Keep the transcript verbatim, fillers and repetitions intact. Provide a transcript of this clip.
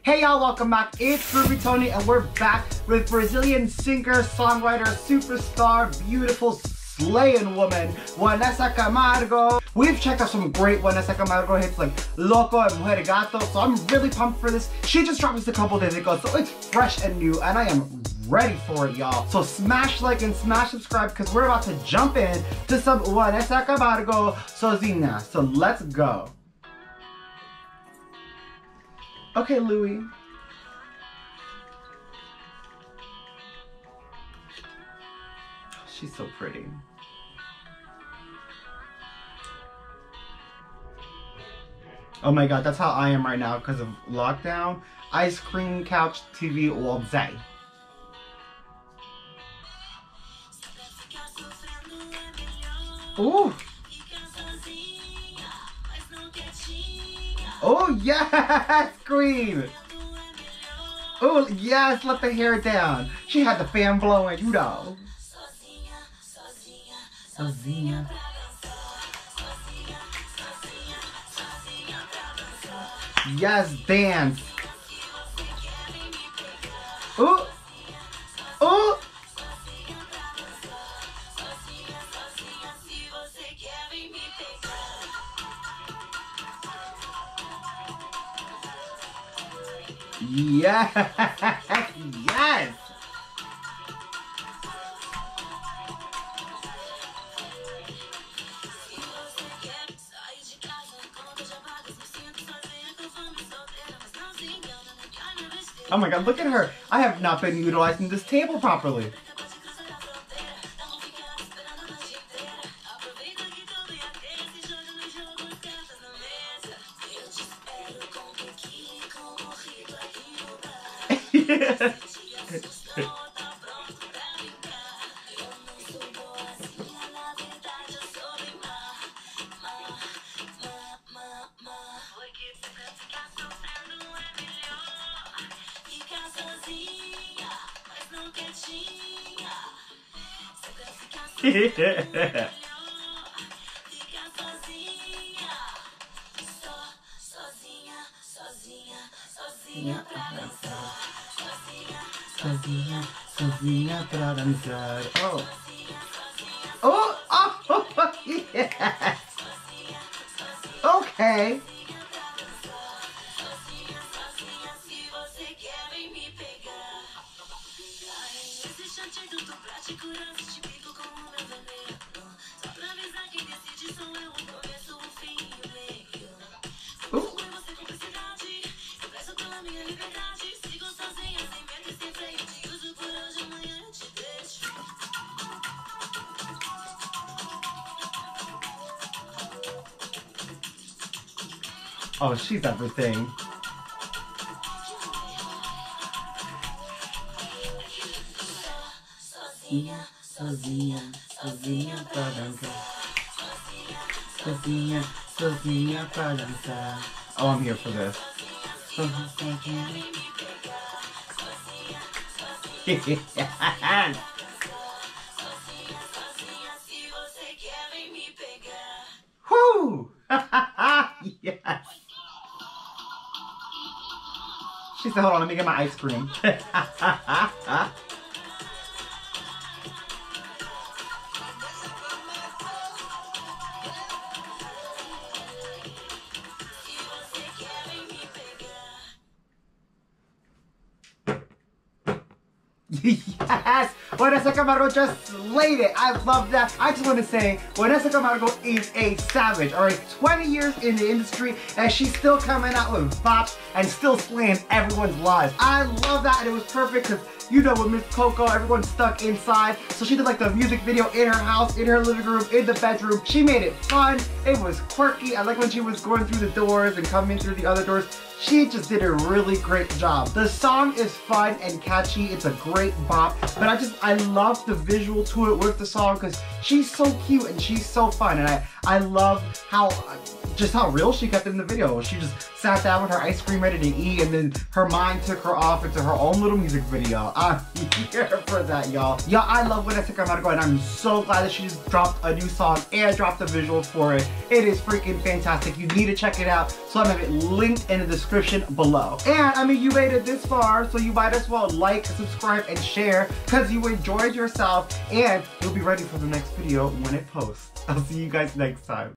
Hey y'all, welcome back. It's Groovy Tony and we're back with Brazilian singer, songwriter, superstar, beautiful, slaying woman, Wanessa Camargo. We've checked out some great Wanessa Camargo hits like Loco and Mujer Gato, so I'm really pumped for this. She just dropped this a couple days ago, so it's fresh and new and I am ready for it, y'all. So smash like and smash subscribe because we're about to jump in to some Wanessa Camargo Sozinha. So let's go. Okay, Louie. She's so pretty. Oh my god, that's how I am right now because of lockdown. Ice cream, couch, T V all day. Ooh. Oh yes, queen! Oh yes, let the hair down. She had the fan blowing, you know. Sozinha. Yes, dance. Ooh, ooh. Yes! Yes! Oh my god, look at her! I have not been utilizing this table properly. Yeah. Sozinha, sozinha pra dançar. Oh. Oh, oh, yes. Okay. Ooh. Oh, she's everything. Sozinha, sozinha, sozinha pra dançar. Sozinha, sozinha pra dançar. Oh, I'm here for this. Whoo! Yes. She said, hold on, let me get my ice cream. Yes! Wanessa Camargo just slayed it. I love that. I just want to say, Wanessa Camargo is a savage. Alright, twenty years in the industry and she's still coming out with bops and still slaying everyone's lives. I love that and it was perfect because, you know, with Miss Coco, everyone's stuck inside. So she did like the music video in her house, in her living room, in the bedroom. She made it fun. It was quirky. I like when she was going through the doors and coming through the other doors. She just did a really great job. The song is fun and catchy. It's a great bop. But I just, I love the visual to it with the song because she's so cute and she's so fun. And I, I love how just how real she kept it in the video. She just sat down with her ice cream ready to eat, and then her mind took her off into her own little music video. I'm here for that, y'all. Y'all, I love Wanessa Camargo, and I'm so glad that she just dropped a new song and dropped the visuals for it. It is freaking fantastic. You need to check it out. So I'm gonna have it linked in the description below. And I mean, you made it this far, so you might as well like, subscribe, and share because you enjoyed yourself, and you'll be ready for the next video when it posts. I'll see you guys next time.